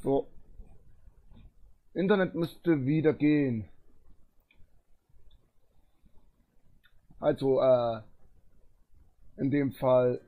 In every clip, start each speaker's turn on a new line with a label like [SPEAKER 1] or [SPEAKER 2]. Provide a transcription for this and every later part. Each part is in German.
[SPEAKER 1] So, Internet müsste wieder gehen. Also, in dem Fall.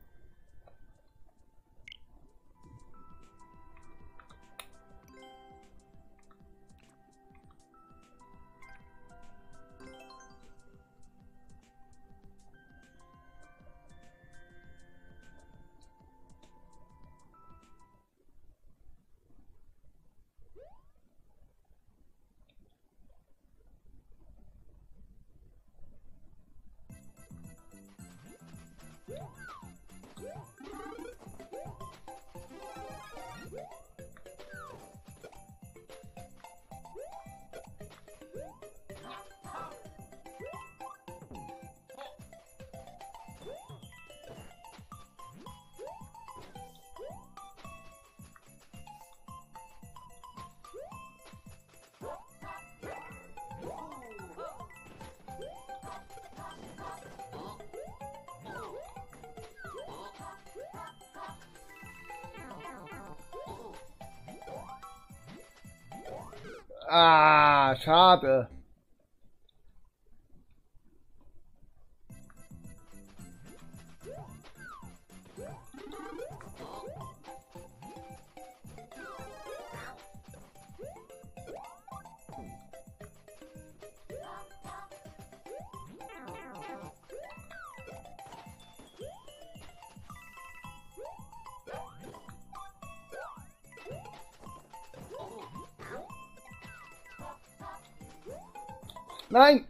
[SPEAKER 1] Ah, schade. Nein!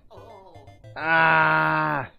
[SPEAKER 1] Ah!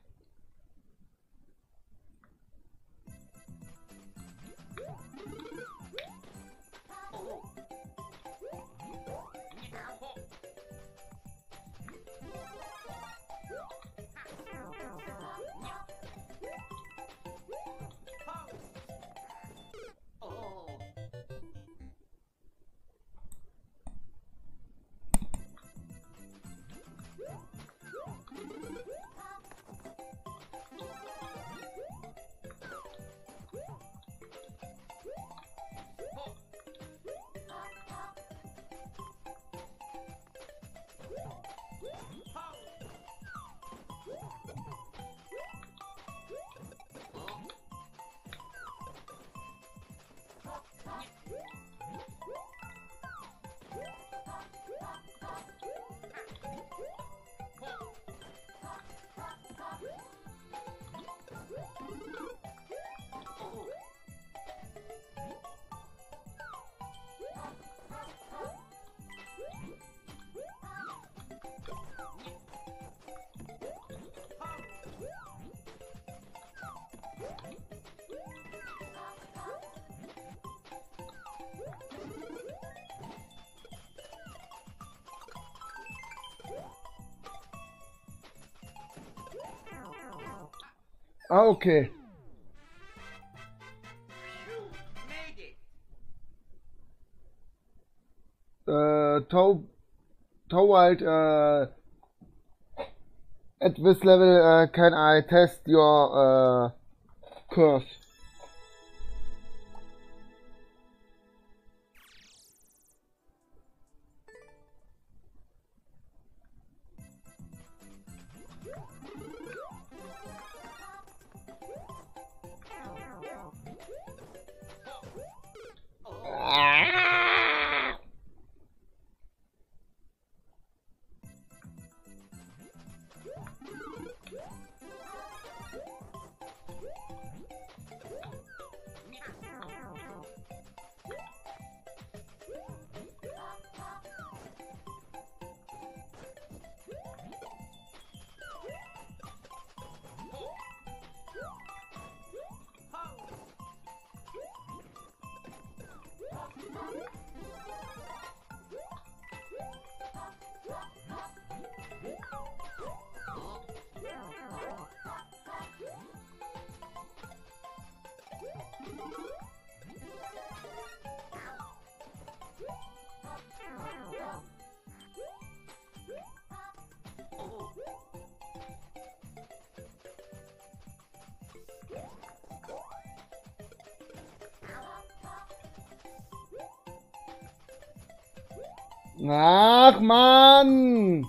[SPEAKER 1] Ah, okay. Toward, at this level, can I test your curve? Ach, Mann!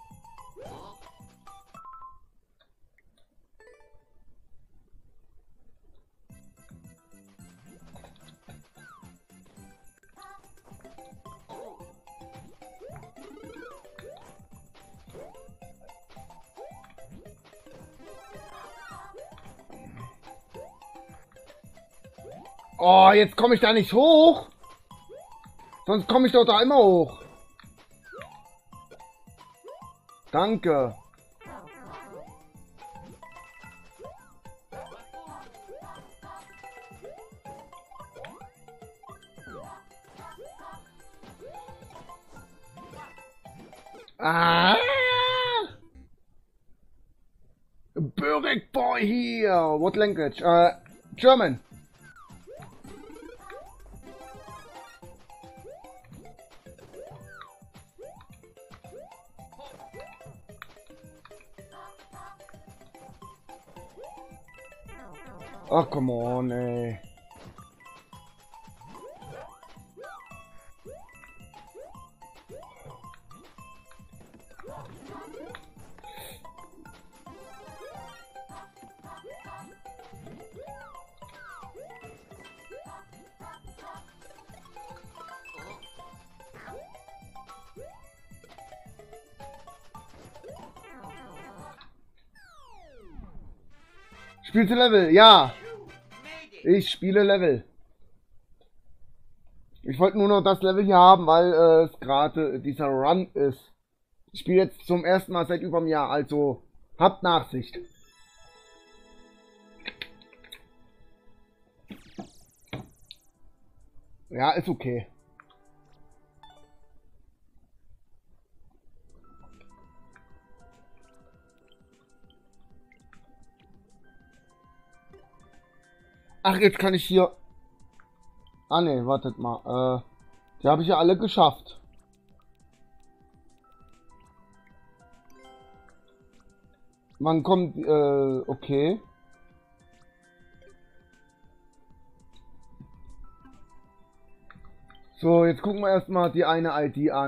[SPEAKER 1] Oh, jetzt komme ich da nicht hoch. Sonst komme ich doch da immer hoch. Danke. Ah! Börek boy here. What language? German. Oh, come on, ey. Spielst du Level? Ja. Ich spiele Level. Ich wollte nur noch das Level hier haben, weil es gerade dieser Run ist. Ich spiele jetzt zum ersten Mal seit über einem Jahr, also habt Nachsicht. Ja, ist okay. Ach, jetzt kann ich hier... Ah ne, wartet mal. Die habe ich ja alle geschafft. Man kommt... okay. So, jetzt gucken wir erstmal die eine ID an.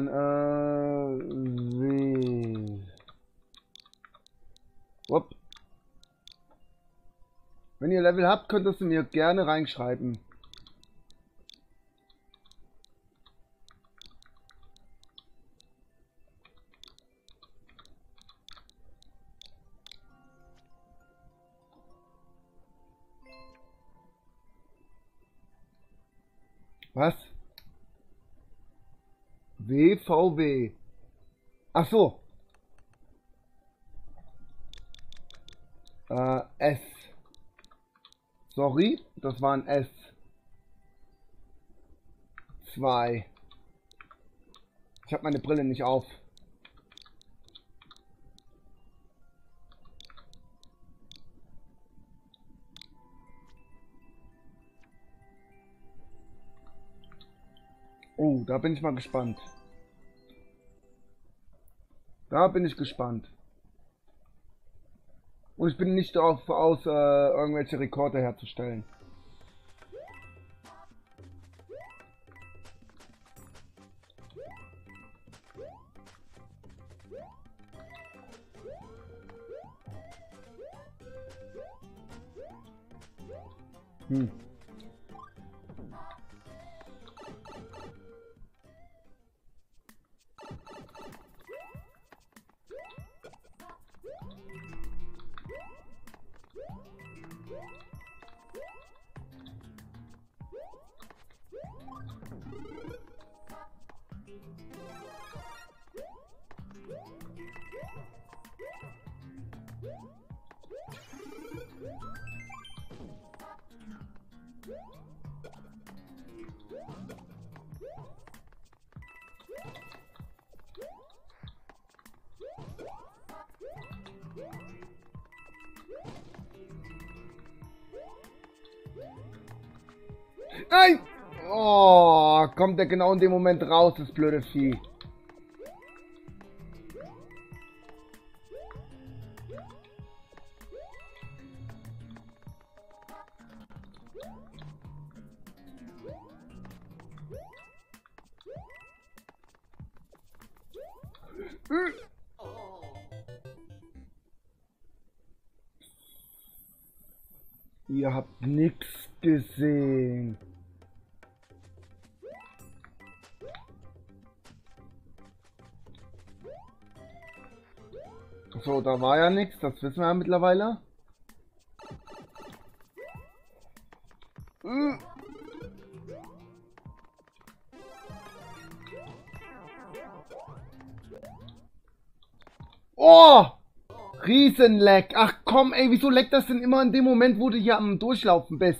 [SPEAKER 1] Upp. Wenn ihr Level habt, könntest du mir gerne reinschreiben. Was? WVW. Ach so. S. Sorry, das war ein S. 2. Ich habe meine Brille nicht auf. Oh, da bin ich mal gespannt. Da bin ich gespannt. Und ich bin nicht darauf aus, irgendwelche Rekorde herzustellen. Hm. Nein! Oh, kommt der genau in dem Moment raus, das blöde Vieh. Ihr habt nichts gesehen. So, da war ja nichts, das wissen wir ja mittlerweile. Oh! Riesenleck. Ach komm, ey, wieso leckt das denn immer in dem Moment, wo du hier am Durchlaufen bist?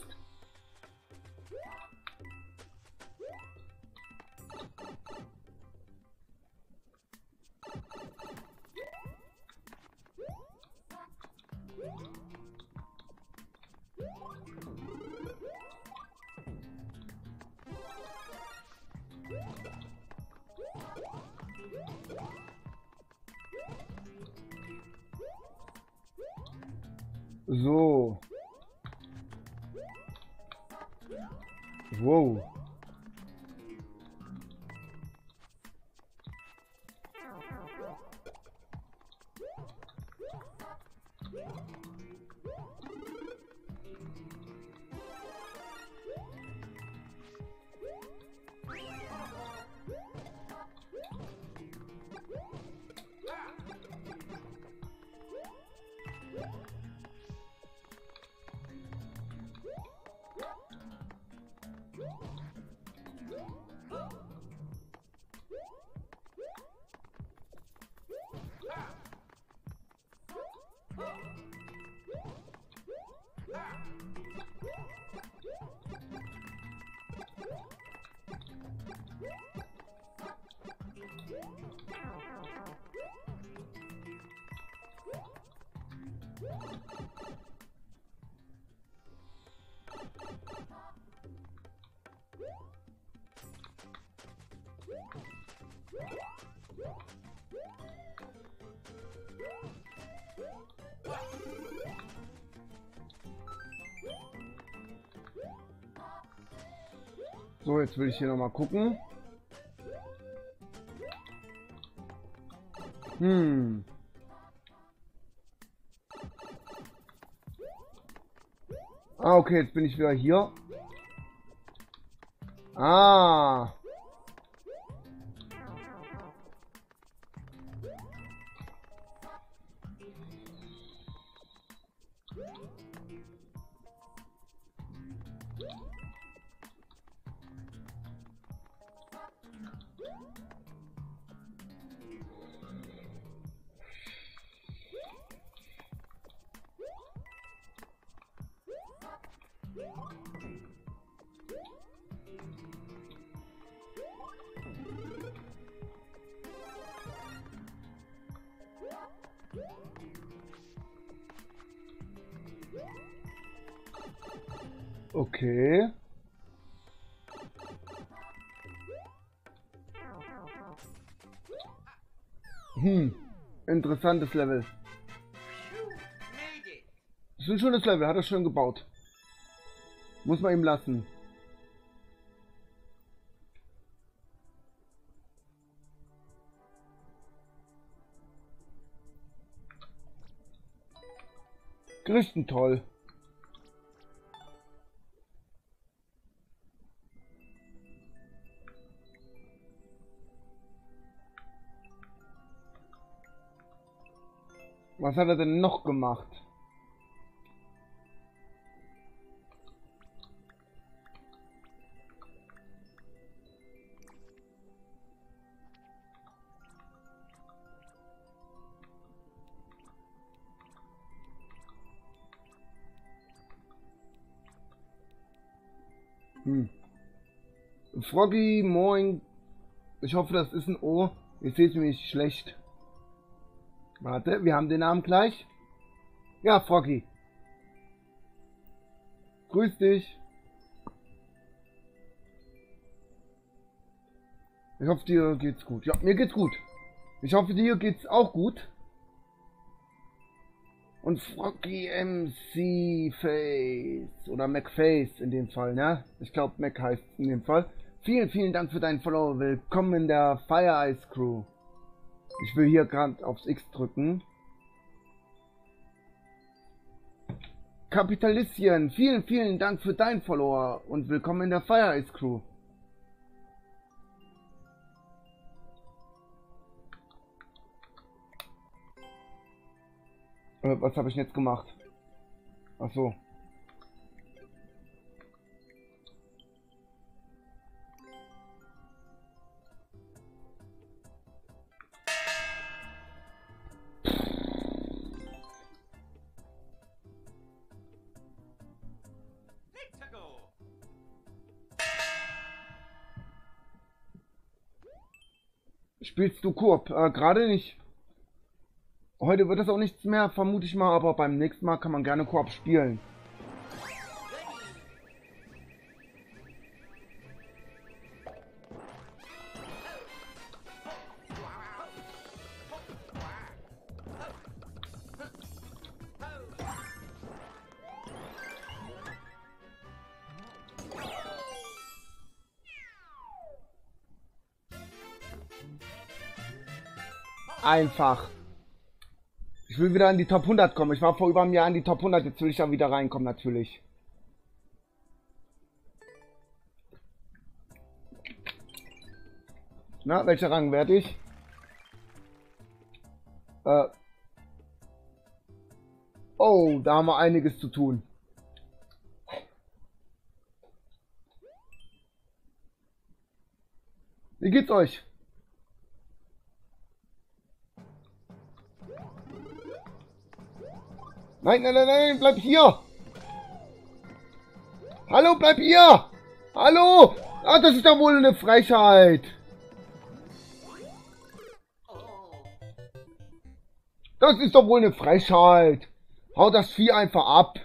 [SPEAKER 1] So. Wow. So, jetzt will ich hier nochmal gucken. Ah, okay, jetzt bin ich wieder hier. Ah. Okay. Interessantes Level. Das ist ein schönes Level, hat er schön gebaut. Muss man ihm lassen. Richtig toll. Was hat er denn noch gemacht? Froggy, moin. Ich hoffe, das ist ein O. Ich sehe es nämlich schlecht. Warte, wir haben den Namen gleich. Ja, Froggy. Grüß dich. Ich hoffe, dir geht's gut. Ja, mir geht's gut. Ich hoffe, dir geht's auch gut. Und Froggy MC Face. Oder McFace in dem Fall, ne? Ich glaube, Mac heißt in dem Fall. Vielen, vielen Dank für deinen Follow. Willkommen in der Fire Ice Crew. Ich will hier gerade aufs X drücken. Kapitalistchen, vielen, vielen Dank für dein Follower und willkommen in der Fire Ice Crew. Was habe ich jetzt gemacht? Ach so. Spielst du Koop? Gerade nicht. Heute wird es auch nichts mehr, vermute ich mal, aber beim nächsten Mal kann man gerne Koop spielen. Einfach. Ich will wieder in die Top 100 kommen. Ich war vor über einem Jahr in die Top 100, jetzt will ich da wieder reinkommen, natürlich. Na, welcher Rang werde ich? Oh, da haben wir einiges zu tun. Wie geht's euch? Nein, nein, nein, nein, bleib hier! Hallo, bleib hier! Hallo! Ah, das ist doch wohl eine Frechheit! Das ist doch wohl eine Frechheit! Hau das Vieh einfach ab!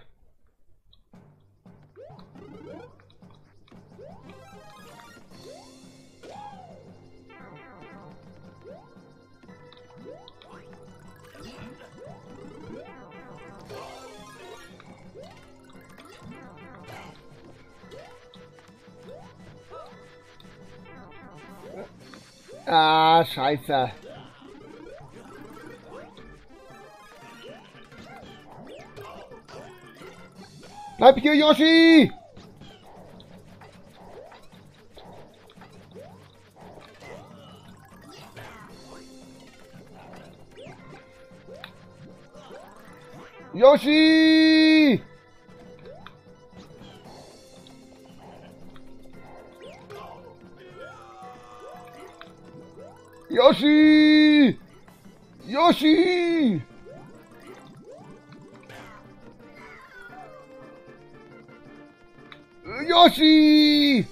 [SPEAKER 1] Ah, scheiße. Bleib hier, Yoshi! Yoshi! Yoshi! Yoshi! Yoshi!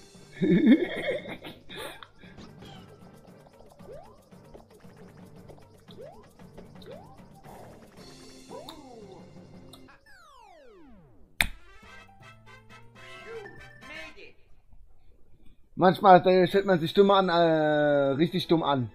[SPEAKER 1] Manchmal stellt man sich dumm an, richtig dumm an.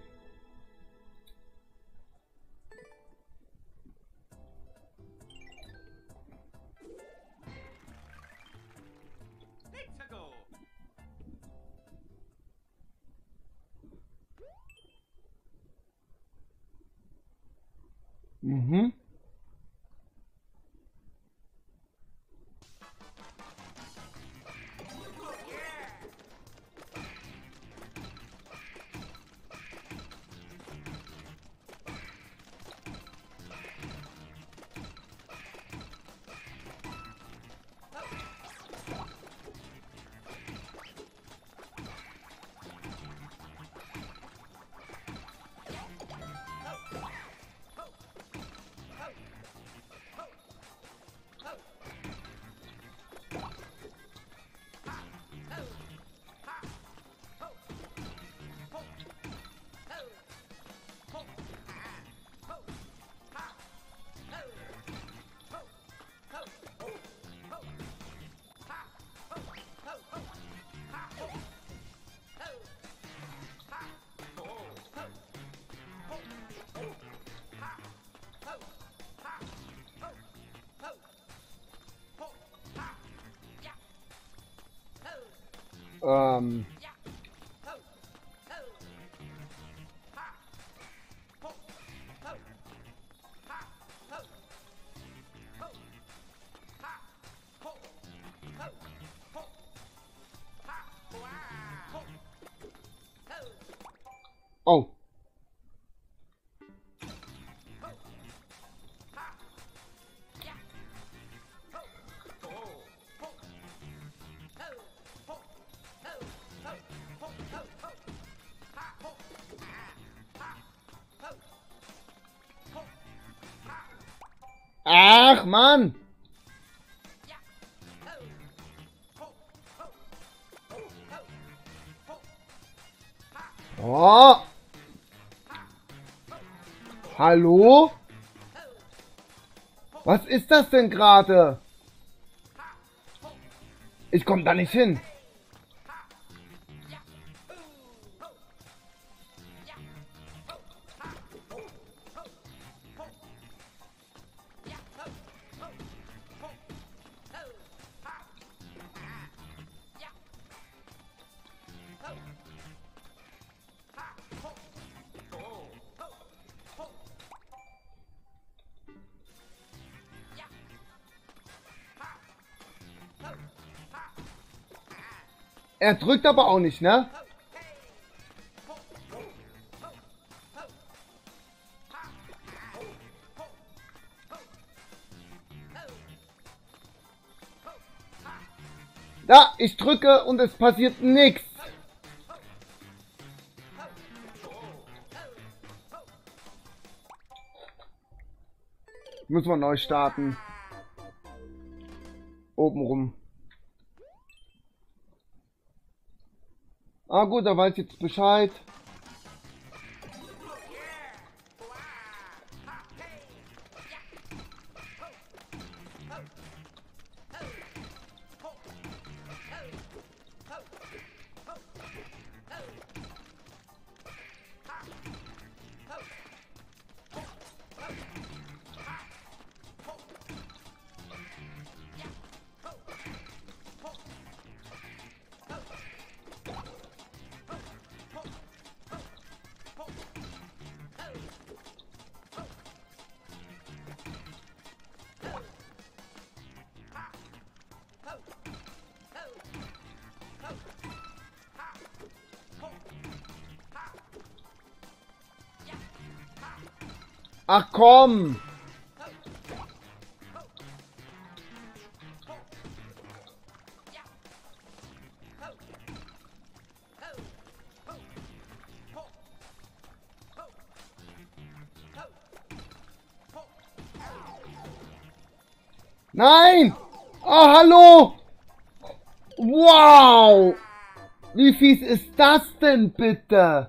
[SPEAKER 1] Mhm. Oh. Ach, Mann! Oh! Hallo? Was ist das denn gerade? Ich komme da nicht hin. Er drückt aber auch nicht, ne? Da, ich drücke und es passiert nichts. Müssen wir neu starten. Oben rum. Ah gut, da weiß ich jetzt Bescheid. Ach komm! Nein! Oh, hallo! Wow! Wie fies ist das denn bitte?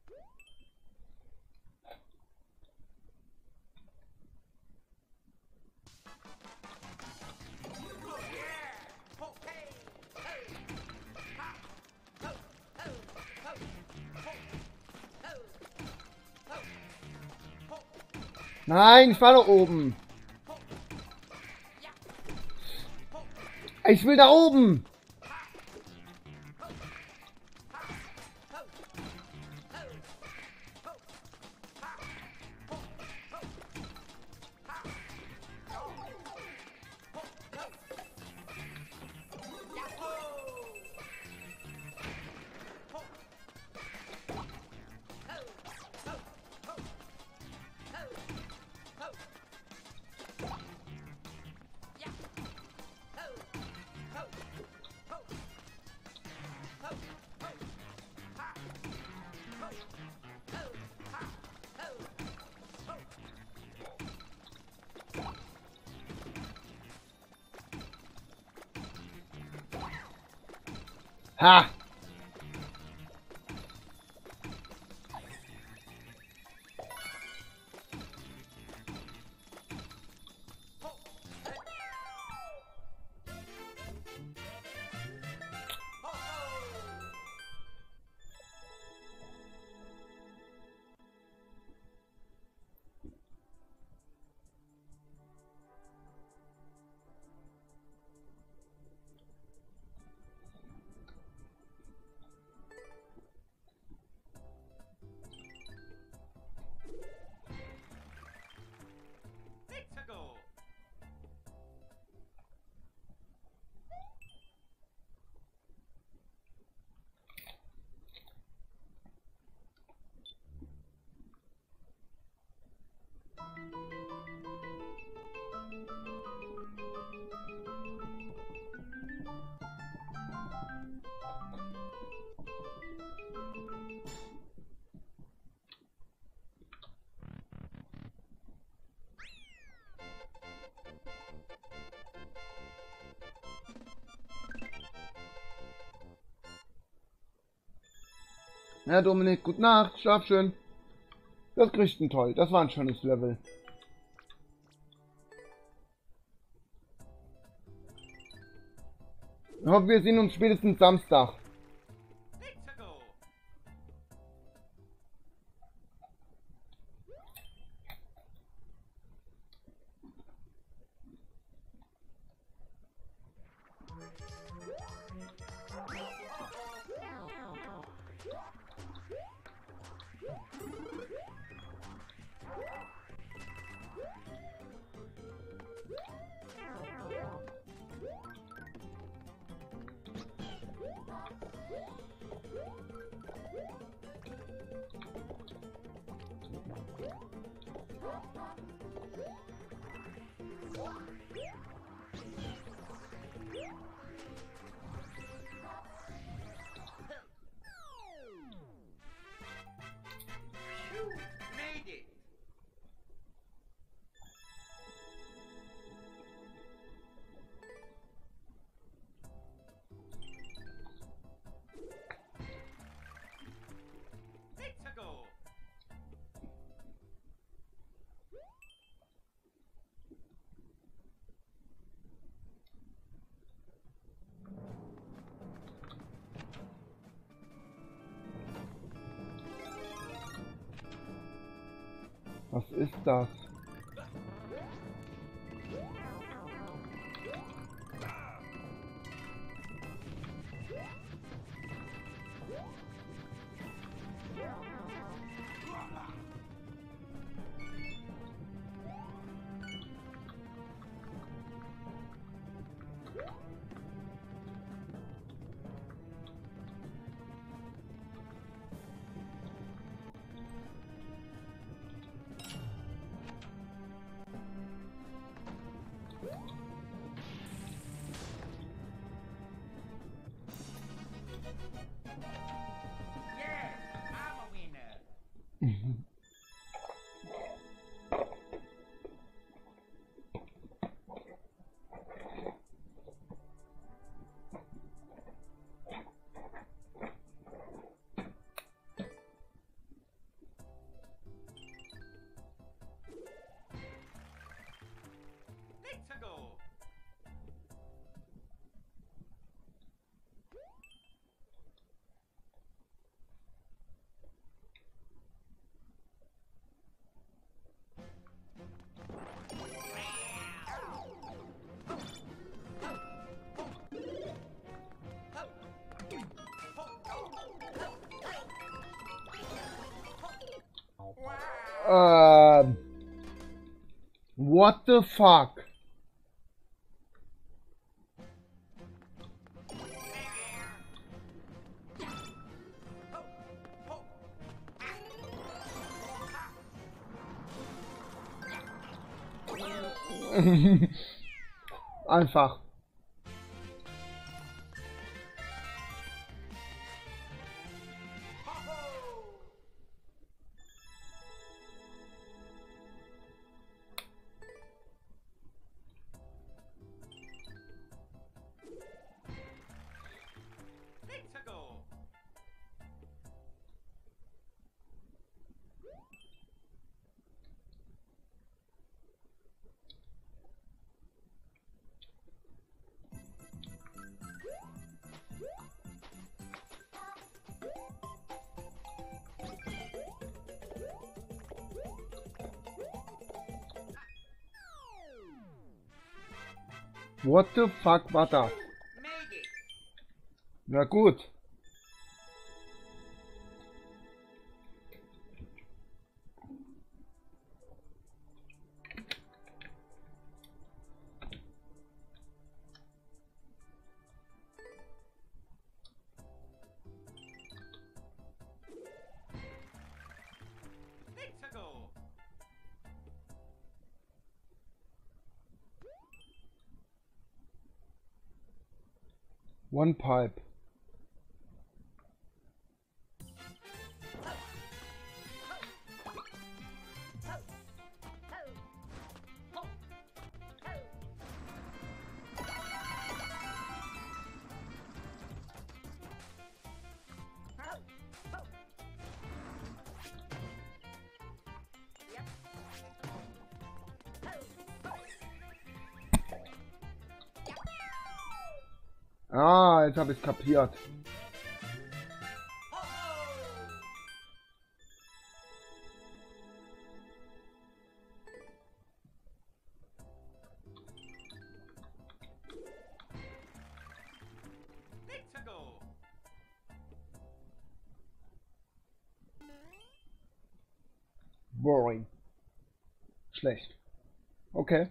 [SPEAKER 1] Nein, ich war da oben. Ich will da oben. Ha! Ja, Dominik, gute Nacht, schlaf schön. Das kriegt ein toll, das war ein schönes Level. Ich hoffe, wir sehen uns spätestens Samstag. Was ist das? What the fuck? Einfach. What the fuck war das? Na gut. One pipe. Ah, jetzt habe ich kapiert. Boring. Schlecht. Okay.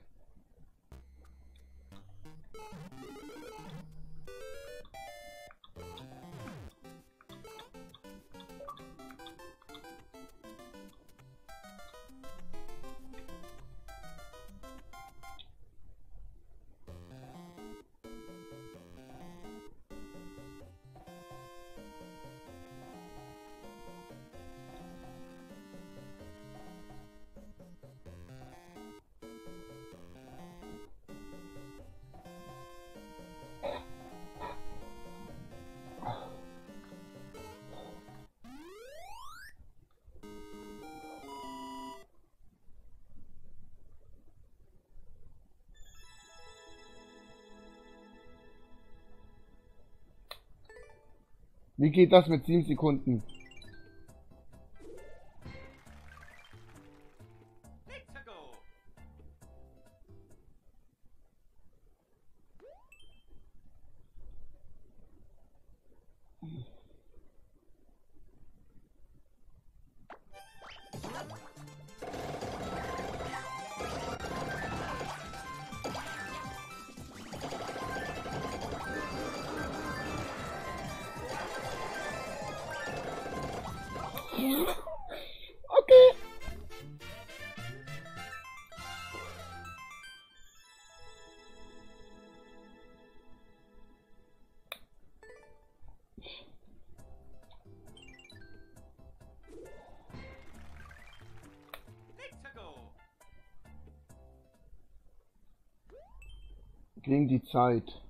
[SPEAKER 1] Wie geht das mit 7 Sekunden? Okay. Gegen die Zeit.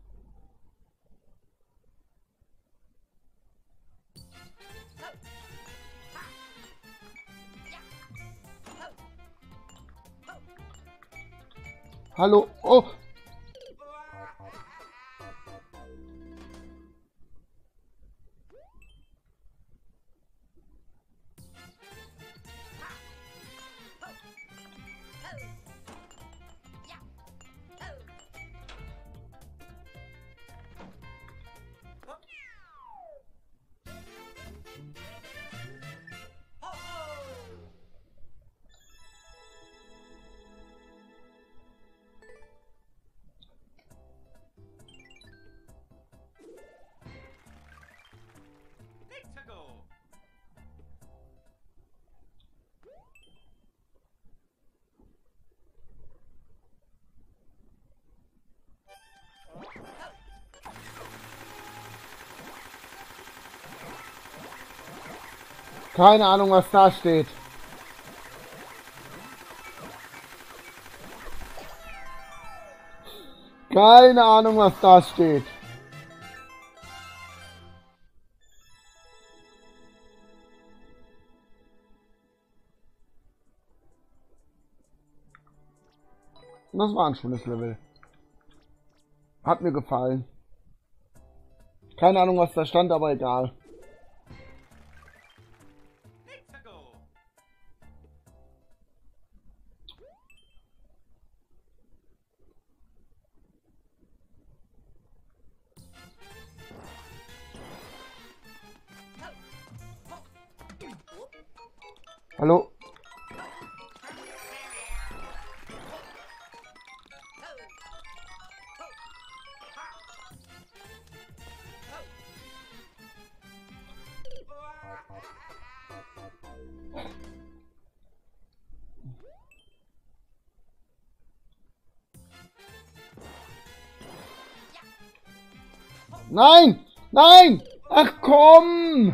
[SPEAKER 1] Hallo. Oh. Keine Ahnung, was da steht. Keine Ahnung, was da steht. Das war ein schönes Level. Hat mir gefallen. Keine Ahnung, was da stand, aber egal. Hallo? Nein! Nein! Ach komm!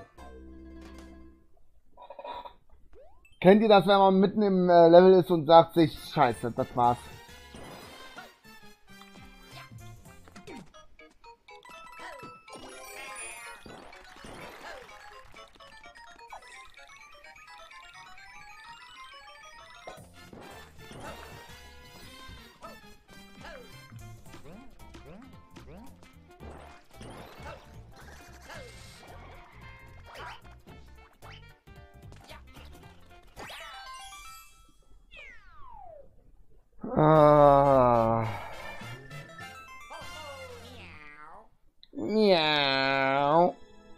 [SPEAKER 1] Kennt ihr das, wenn man mitten im Level ist und sagt sich, scheiße, das war's. Ah. Miau.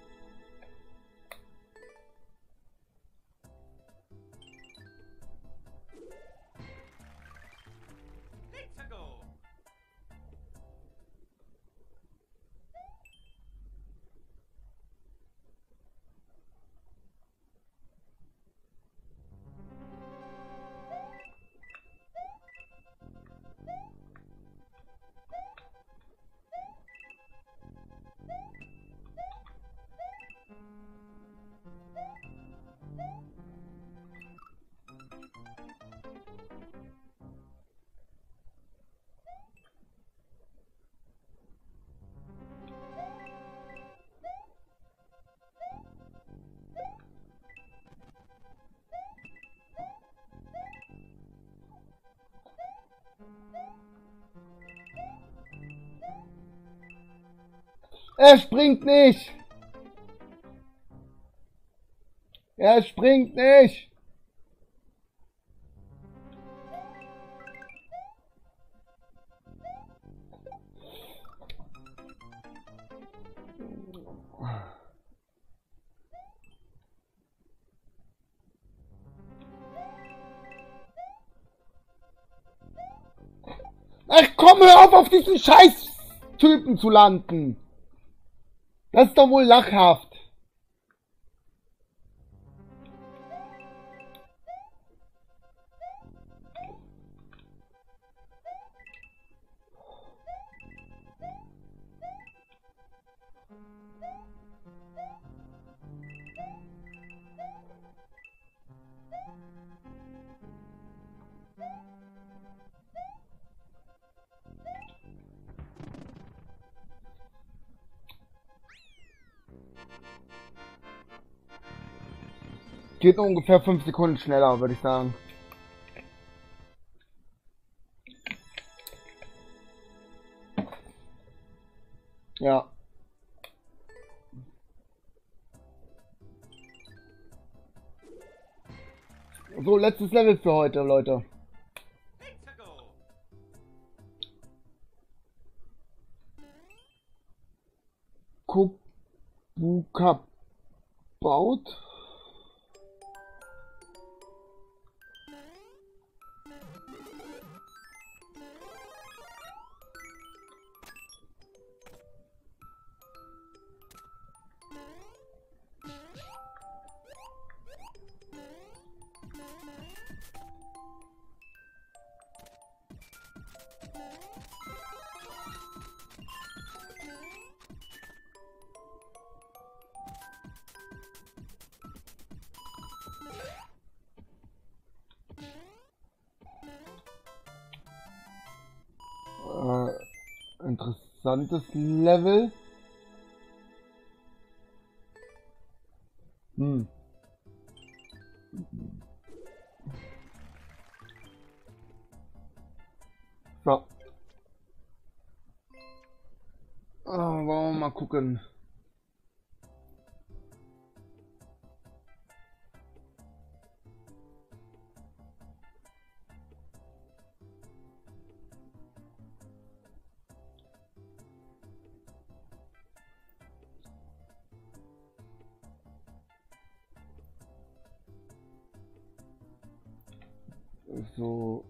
[SPEAKER 1] Er springt nicht! Er springt nicht! Ach komm, hör auf diesen Scheiß-Typen zu landen! Das ist doch wohl lachhaft. Geht ungefähr 5 Sekunden schneller, würde ich sagen. Ja. So, letztes Level für heute, Leute. Kubuka baut. Interessantes Level. So. Wollen wir mal gucken. So.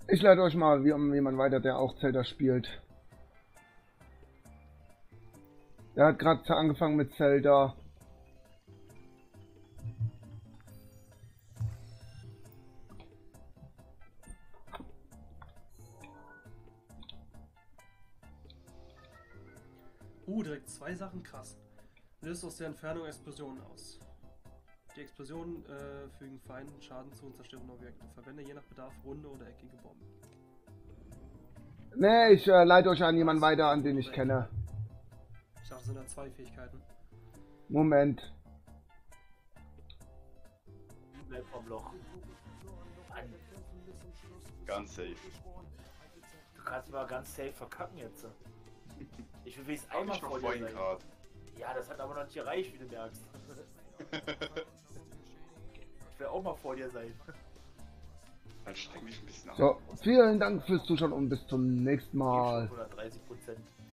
[SPEAKER 1] Ich leite euch mal jemand weiter, der auch Zelda spielt. Der hat gerade angefangen mit Zelda.
[SPEAKER 2] Direkt zwei Sachen, krass. Löst aus der Entfernung Explosionen aus. Die Explosionen fügen Feinden Schaden zu und zerstören Objekte. Verwende je nach Bedarf runde oder eckige Bomben.
[SPEAKER 1] Nee, ich leite euch an jemanden weiter, an den ich kenne.
[SPEAKER 2] Ich dachte, es sind da zwei Fähigkeiten.
[SPEAKER 1] Moment.
[SPEAKER 3] Bleib vom Loch. Mann,
[SPEAKER 4] Ganz safe.
[SPEAKER 3] du kannst mal ganz safe verkacken jetzt. Ich will wenigstens
[SPEAKER 4] Hab
[SPEAKER 3] einmal
[SPEAKER 4] ich noch
[SPEAKER 3] vor dir
[SPEAKER 4] vorhin
[SPEAKER 3] sein.
[SPEAKER 4] gerade.
[SPEAKER 3] Ja, das hat aber noch nicht gereicht, wie du merkst. Ich will auch mal vor dir sein.
[SPEAKER 4] Dann streng dich ein bisschen an.
[SPEAKER 1] So, vielen Dank fürs Zuschauen und bis zum nächsten Mal.
[SPEAKER 3] 130%.